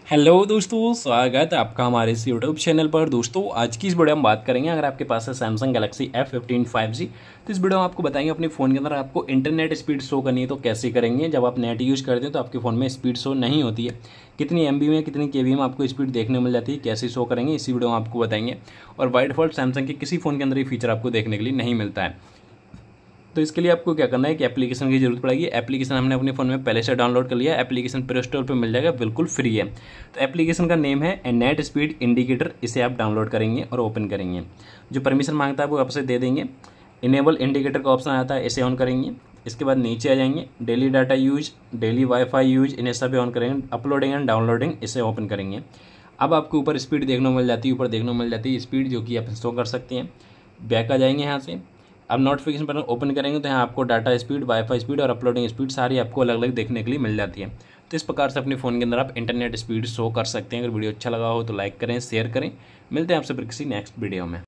Hello दोस्तों, स्वागत है आपका हमारे इस यूट्यूब चैनल पर। दोस्तों आज की इस वीडियो में बात करेंगे, अगर आपके पास है सैमसंग गैलेक्सी F15 5G, तो इस वीडियो में आपको बताएंगे अपने फ़ोन के अंदर आपको इंटरनेट स्पीड शो करनी है तो कैसे करेंगे। जब आप नेट यूज़ करते हैं तो आपके फ़ोन में स्पीड शो नहीं होती है, कितनी MB में कितनी KB में आपको स्पीड देखने मिल जाती है, कैसे शो करेंगे इसी वीडियो में आपको बताएंगे। और बाय डिफ़ॉल्ट सैमसंग के किसी फ़ोन के अंदर ये फीचर आपको देखने के लिए नहीं मिलता है। तो इसके लिए आपको क्या करना है कि एप्लीकेशन की जरूरत पड़ेगी। एप्लीकेशन हमने अपने फ़ोन में पहले से डाउनलोड कर लिया। एप्लीकेशन प्ले स्टोर पर मिल जाएगा, बिल्कुल फ्री है। तो एप्लीकेशन का नेम है नेट स्पीड इंडिकेटर। इसे आप डाउनलोड करेंगे और ओपन करेंगे। जो परमिशन मांगता है वो आपसे दे देंगे। इनेबल इंडिकेटर का ऑप्शन आता है, इसे ऑन करेंगे। इसके बाद नीचे आ जाएंगे, daily data use, daily wifi use, इन्हें सभी ऑन करेंगे। अपलोडिंग एंड डाउनलोडिंग, इसे ओपन करेंगे। अब आपको ऊपर स्पीड देखने को मिल जाती है, ऊपर देखने को मिल जाती है स्पीड, जो कि आप इंस्टॉल कर सकते हैं। बैक आ जाएंगे यहाँ से। अब नोटिफिकेशन बटन ओपन करेंगे तो यहाँ आपको डाटा स्पीड, वाईफाई स्पीड और अपलोडिंग स्पीड सारी आपको अलग अलग देखने के लिए मिल जाती है। तो इस प्रकार से अपने फ़ोन के अंदर आप इंटरनेट स्पीड शो कर सकते हैं। अगर वीडियो अच्छा लगा हो तो लाइक करें, शेयर करें। मिलते हैं आपसे फिर किसी नेक्स्ट वीडियो में।